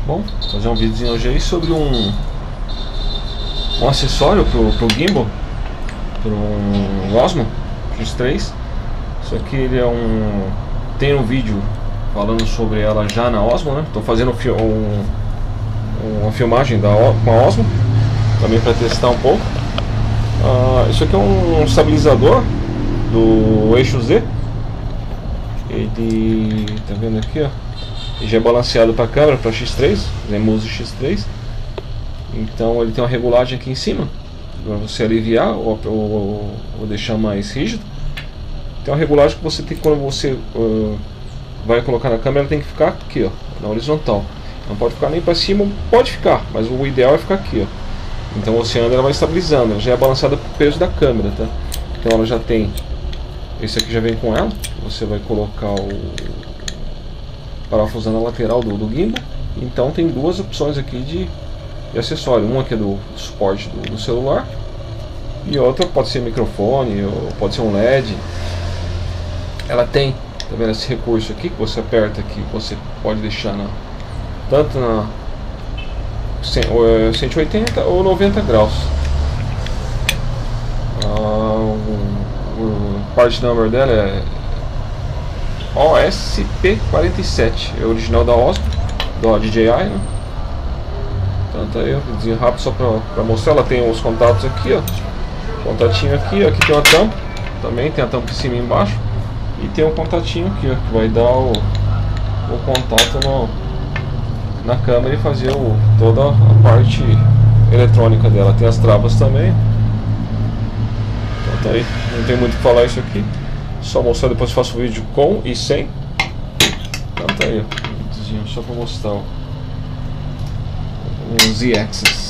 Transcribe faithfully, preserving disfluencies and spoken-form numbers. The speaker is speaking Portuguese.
Bom, vou fazer um videozinho hoje aí sobre um, um acessório pro, pro gimbal, pro um Osmo X três. Isso aqui ele é um... tem um vídeo falando sobre ela já na Osmo, né? Estou fazendo um, uma filmagem da, com a Osmo também para testar um pouco. Uh, isso aqui é um estabilizador do eixo Z. Ele tá vendo aqui, ó, ele já é balanceado para a câmera, para X três, Zenmuse X três. Então ele tem uma regulagem aqui em cima para você aliviar ou, ou, ou deixar mais rígido. Tem uma regulagem que você tem, quando você uh, vai colocar na câmera, ela tem que ficar aqui, ó, na horizontal. Não pode ficar nem para cima, pode ficar, mas o ideal é ficar aqui, ó. Então você anda, ela vai estabilizando, ela já é balançada pelo peso da câmera, tá? Então ela já tem, esse aqui já vem com ela. Você vai colocar o parafuso na lateral do, do gimbal. Então tem duas opções aqui de, de acessório. Uma que é do suporte do, do celular, e outra pode ser microfone, ou pode ser um L E D. Ela tem, tá vendo esse recurso aqui que você aperta aqui, você pode deixar na, tanto na cento e oitenta ou noventa graus. Ah, o, o part number dela é O S P quarenta e sete, é o original da Osmo, da D J I, né? Então tá aí, um videozinho rápido só pra, pra mostrar. Ela tem os contatos aqui, ó, contatinho aqui, aqui tem uma tampa, também tem a tampa em cima e embaixo, e tem um contatinho aqui, ó, que vai dar o, o contato no, na câmera e fazer o, toda a parte eletrônica dela. Tem as travas também. Então tá aí, não tem muito o que falar isso aqui, só mostrar, depois faço o vídeo com e sem. Então tá aí, ó, só pra mostrar o Z-Axis.